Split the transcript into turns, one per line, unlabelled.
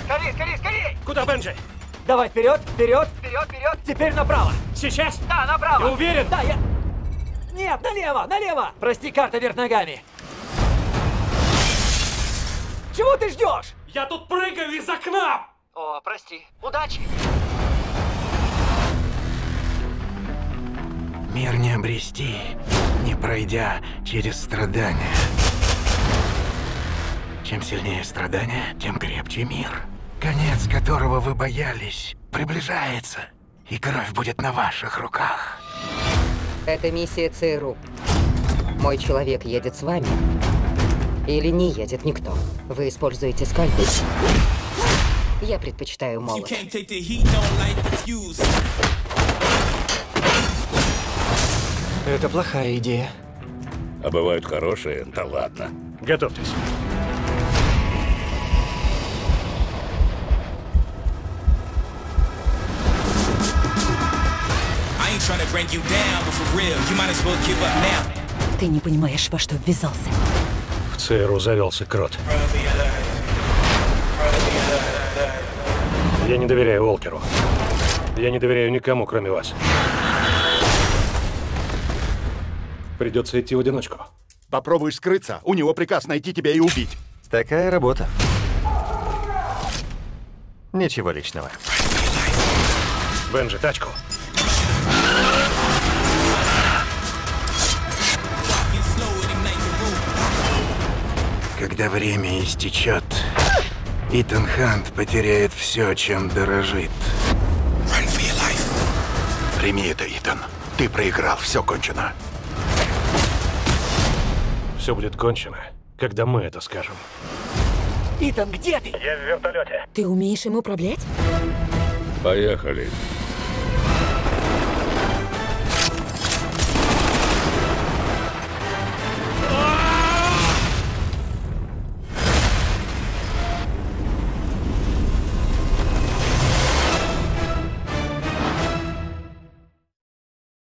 Скорей, скорей, скорей!
Куда, Бенджи?
Давай вперед, вперед,
Вперед, вперед!
теперь направо.
Сейчас?
Да, направо!
Ты уверен?
Да, я... Нет, налево, налево! Прости, карта вверх ногами. Чего ты ждешь?
Я тут прыгаю из окна!
О, прости. Удачи!
Мир не обрести, не пройдя через страдания. Чем сильнее страдания, тем крепче мир. Конец которого вы боялись, приближается, и кровь будет на ваших руках.
Это миссия ЦРУ. Мой человек едет с вами. Или не едет никто. Вы используете скальпель. Я предпочитаю молот.
Это плохая идея.
А бывают хорошие? Да ладно.
Готовьтесь.
Ты не понимаешь, во что ввязался.
В ЦРУ завелся крот. Я не доверяю Уолкеру. Я не доверяю никому, кроме вас. Придется идти в одиночку.
Попробуешь скрыться, у него приказ найти тебя и убить.
Такая работа. Ничего личного.
Бенджи, тачку.
Когда время истечет, Итан Хант потеряет все, чем дорожит.
Прими это, Итан. Ты проиграл, все кончено.
Все будет кончено, когда мы это скажем.
Итан, где ты?
Я в вертолете.
Ты умеешь им управлять?
Поехали.